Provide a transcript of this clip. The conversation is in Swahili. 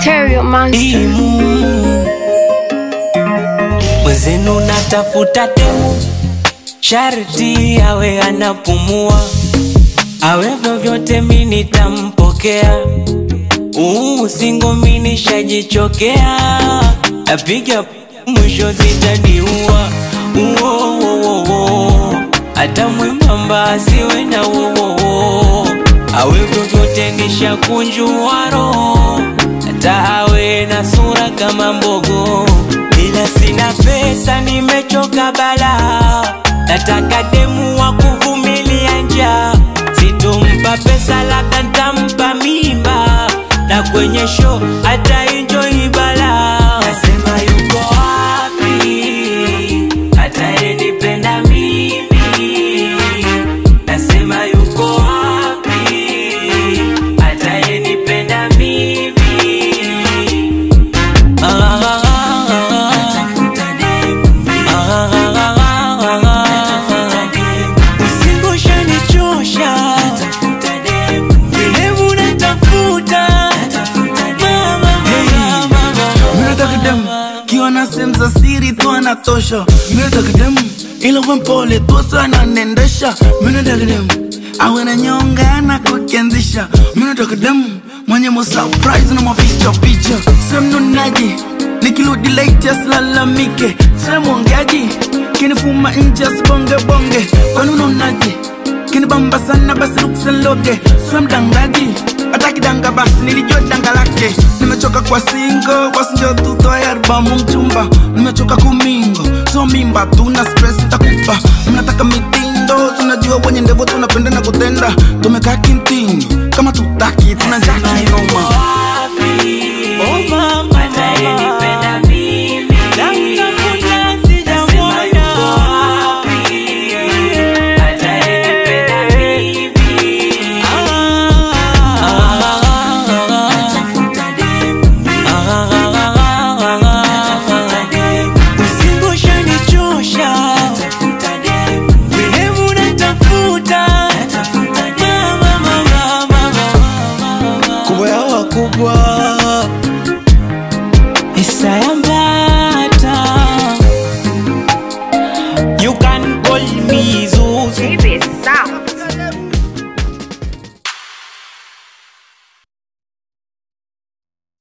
Stereo Monster. Imuh. Mwenzenu natafuta demu, sharti awe anapumua, awe vyovyote mimi nitampokea. Singo mimi nishajichokea, napiga mwisho zitaniua. Hata mwembamba asiwe na awe vyovyote nishakunjua roho, hata awe na sura kama mbogo. Ila sina pesa, nimechoka bala, nataka demu wa kuvumilia njaa. Sitompa pesa, labda nitampa mimba, na kwenye show hata enjoy bala. Nasema yuko wapi atayenipenda mimi? Nasema yuko wapi atayenipenda mimi? Usingosha nichosha, Demu natafuta. Mimi nataka demu kiwa na sehemu za siri tu anatosha. Mimi nataka demu ila mpole tu sana nendesha. Mimi nataka demu awe na nyonga na kukianzisha. Mimi nataka demu mwenye mo surprise na mapicha picha. Sema nunaji nikirudi late asilalamike. Sema ongeaji kinifuma nje asibonge bonge. Kwa nini unaji kinibamba sana basi lukseloge. Sema dangaji ataki danga basi nilijua danga lake. Nimechoka kwa singo basi njoo tutoe albamu mchumba. Nimechoka kumingo so mimba tuna stress nitakupa. Mnataka mitindo tunajua wenye ndevo tunapenda na kutenda. Tumekaa kinti